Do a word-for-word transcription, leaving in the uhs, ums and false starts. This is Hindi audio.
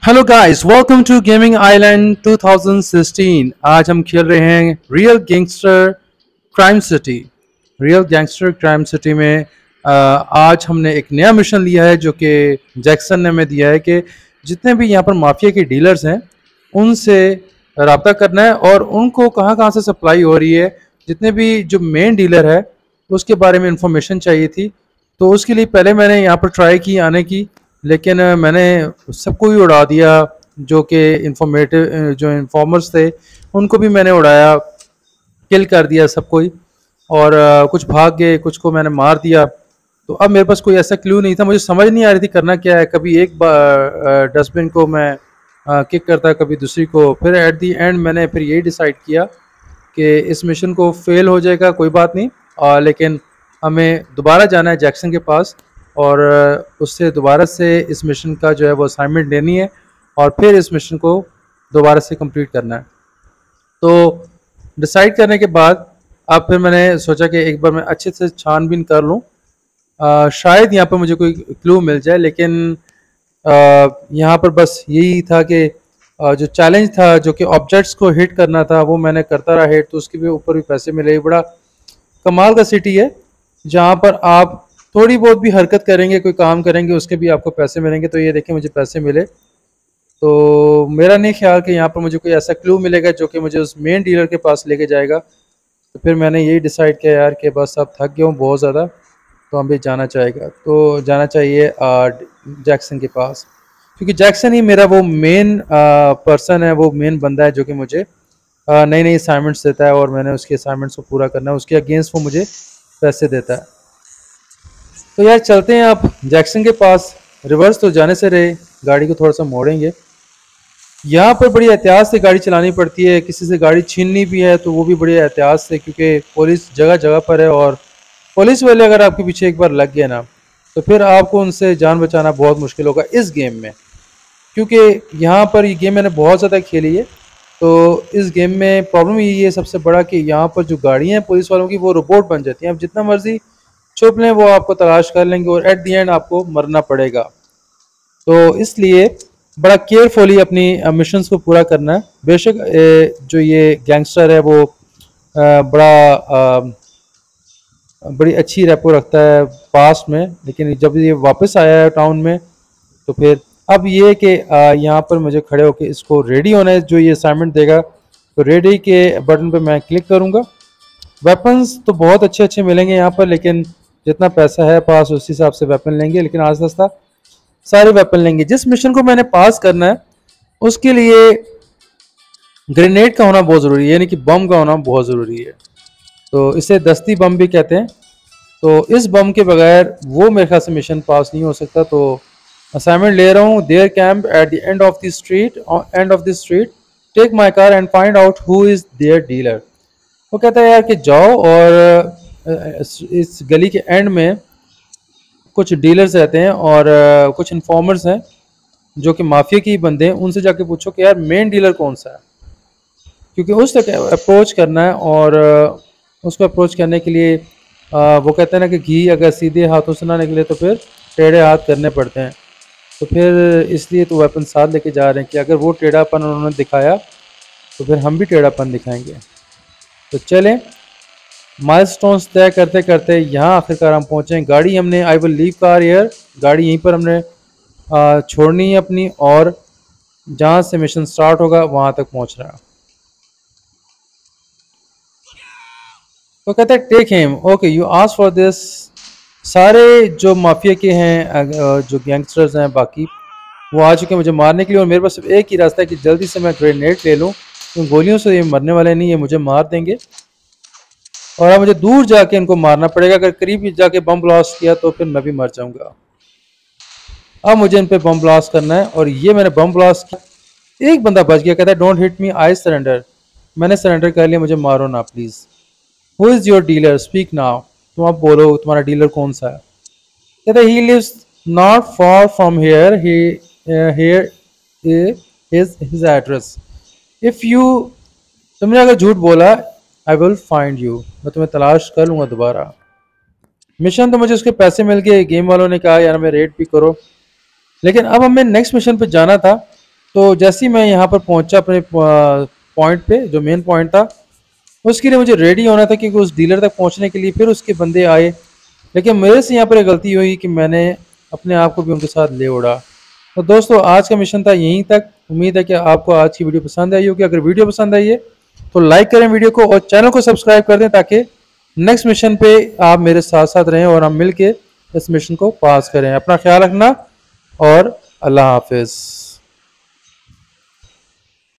Hello guys, welcome to gaming island two thousand sixteen. आज हम खेल रहे हैं real gangster crime city. Real gangster crime city में आ, आज हमने एक नया मिशन लिया है जो कि जैक्सन ने हमें दिया है कि जितने भी यहाँ पर माफिया के डीलर्स हैं उनसे रब्ता करना है और उनको कहाँ कहाँ से सप्लाई हो रही है, जितने भी जो मेन डीलर है उसके बारे में इंफॉर्मेशन चाहिए थी। तो उसके लिए पहले मैंने यहाँ पर ट्राई की आने की, लेकिन अ, मैंने सबको ही उड़ा दिया। जो कि इंफॉर्मेटिव जो इन्फॉर्मर्स थे उनको भी मैंने उड़ाया, किल कर दिया सबको ही। और अ, कुछ भाग गए, कुछ को मैंने मार दिया। तो अब मेरे पास कोई ऐसा क्लू नहीं था, मुझे समझ नहीं आ रही थी करना क्या है। कभी एक डस्टबिन को मैं किक करता, कभी दूसरी को। फिर एट दी एंड मैंने फिर यही डिसाइड किया कि इस मिशन को फेल हो जाएगा, कोई बात नहीं, आ, लेकिन हमें दोबारा जाना है जैक्सन के पास और उससे दोबारा से इस मिशन का जो है वो असाइनमेंट लेनी है और फिर इस मिशन को दोबारा से कंप्लीट करना है। तो डिसाइड करने के बाद अब फिर मैंने सोचा कि एक बार मैं अच्छे से छानबीन कर लूँ, आ, शायद यहाँ पर मुझे कोई क्लू मिल जाए। लेकिन आ, यहाँ पर बस यही था कि आ, जो चैलेंज था, जो कि ऑब्जेक्ट्स को हिट करना था, वो मैंने करता रहा हिट, तो उसके भी ऊपर भी पैसे मिले। बड़ा कमाल का सिटी है जहाँ पर आप थोड़ी बहुत भी हरकत करेंगे, कोई काम करेंगे, उसके भी आपको पैसे मिलेंगे। तो ये देखिए मुझे पैसे मिले। तो मेरा नहीं ख्याल कि यहाँ पर मुझे कोई ऐसा क्लू मिलेगा जो कि मुझे उस मेन डीलर के पास लेके जाएगा। तो फिर मैंने यही डिसाइड किया यार कि बस अब थक गया हूँ बहुत ज़्यादा, तो हमें जाना चाहेगा तो जाना चाहिए आ, जैक्सन के पास, क्योंकि जैक्सन ही मेरा वो मेन पर्सन है, वो मेन बंदा है जो कि मुझे नई नई असाइनमेंट्स देता है और मैंने उसके असाइनमेंट्स को पूरा करना है, उसके अगेंस्ट वो मुझे पैसे देता है। तो यार चलते हैं आप जैक्सन के पास। रिवर्स तो जाने से रहे, गाड़ी को थोड़ा सा मोड़ेंगे। यहाँ पर बड़ी एहतियात से गाड़ी चलानी पड़ती है, किसी से गाड़ी छीननी भी है तो वो भी बड़ी एहतियात से, क्योंकि पुलिस जगह जगह पर है और पुलिस वाले अगर आपके पीछे एक बार लग गए ना तो फिर आपको उनसे जान बचाना बहुत मुश्किल होगा इस गेम में। क्योंकि यहाँ पर ये गेम मैंने बहुत ज़्यादा खेली है, तो इस गेम में प्रॉब्लम यही है सबसे बड़ा कि यहाँ पर जो गाड़ियाँ हैं पुलिस वालों की वो रोबोट बन जाती हैं। अब जितना मर्जी छुप लें वो आपको तलाश कर लेंगे और एट दी एंड आपको मरना पड़ेगा। तो इसलिए बड़ा केयरफुली अपनी मिशंस को पूरा करना है। बेशक ए, जो ये गैंगस्टर है वो अ, बड़ा अ, बड़ी अच्छी रेपो रखता है पास्ट में, लेकिन जब ये वापस आया है टाउन में तो फिर अब ये कि यहाँ पर मुझे खड़े होकर इसको रेडी होना है जो ये असाइनमेंट देगा। तो रेडी के बटन पे मैं क्लिक करूँगा। वेपन्स तो बहुत अच्छे अच्छे मिलेंगे यहाँ पर, लेकिन जितना पैसा है पास उस हिसाब से वेपन लेंगे, लेकिन आस्ता आस्ता सारे वेपन लेंगे। जिस मिशन को मैंने पास करना है उसके लिए ग्रेनेड का होना बहुत ज़रूरी है, यानी कि बम का होना बहुत ज़रूरी है। तो इसे दस्ती बम भी कहते हैं। तो इस बम के बगैर वो मेरे ख्याल से मिशन पास नहीं हो सकता। तो असाइनमेंट ले रहा हूँ। There camp at the end of the street end of the street take my car and find out who is their dealer. वो कहता है यार कि जाओ और इस गली के एंड में कुछ डीलर्स रहते हैं और कुछ इन्फॉर्मर्स हैं जो कि माफिया के ही बंदे हैं, उनसे जाके पूछो कि यार मेन डीलर कौन सा है, क्योंकि उस तक अप्रोच करना है। और उसको अप्रोच करने के लिए वो कहते हैं ना कि घी अगर सीधे हाथों से ना निकले तो फिर टेढ़े हाथ करने पड़ते हैं। तो फिर इसलिए तो वेपन साथ लेके जा रहे हैं कि अगर वो टेढ़ापन उन्होंने दिखाया तो फिर हम भी टेढ़ापन दिखाएंगे। तो चलें, माइलस्टोन्स तय करते करते यहाँ आखिरकार हम पहुँचे। गाड़ी हमने I will leave car here, गाड़ी यहीं पर हमने छोड़नी है अपनी और जहाँ से मिशन स्टार्ट होगा वहाँ तक पहुँच रहा है। तो कहते हैं take him, okay you ask for this. सारे जो माफिया के हैं, जो गैंगस्टर्स हैं बाकी, वो आ चुके हैं मुझे मारने के लिए और मेरे पास सिर्फ एक ही रास्ता है कि जल्दी से मैं ग्रेनेड ले लूँ। तो गोलियों से ये मरने वाले नहीं है, मुझे मार देंगे और अब मुझे दूर जाके इनको मारना पड़ेगा। अगर करीब जाके बम ब्लास्ट किया तो फिर मैं भी मर जाऊंगा। अब मुझे इन पे बम ब्लास्ट करना है और ये मैंने बम ब्लास्ट किया। एक बंदा बच गया, कहता है don't hit me I surrender. मैंने सरेंडर कर लिया, मुझे मारो ना please. Who is your dealer speak now. तुम आप बोलो तुम्हारा डीलर कौन सा है। कहता है he lives not far from here, here is his address. If you, तुमने अगर झूठ बोला आई विल फाइंड यू, मैं तुम्हें तलाश कर लूँगा दोबारा। मिशन तो मुझे उसके पैसे मिल गए, गेम वालों ने कहा यार हमें रेड भी करो, लेकिन अब हमें नेक्स्ट मिशन पे जाना था तो जैसे ही मैं यहाँ पर पहुँचा अपने पॉइंट पे, जो मेन पॉइंट था, उसके लिए मुझे रेडी होना था क्योंकि उस डीलर तक पहुँचने के लिए फिर उसके बंदे आए। लेकिन मेरे से यहाँ पर एक गलती हुई कि मैंने अपने आप को भी उनके साथ ले उड़ा। तो दोस्तों आज का मिशन था यहीं तक। उम्मीद है कि आपको आज की वीडियो पसंद आई होगी। अगर वीडियो पसंद आई है तो लाइक करें वीडियो को और चैनल को सब्सक्राइब कर दें ताकि नेक्स्ट मिशन पे आप मेरे साथ साथ रहें और हम मिल के इस मिशन को पास करें। अपना ख्याल रखना और अल्लाह हाफिज़।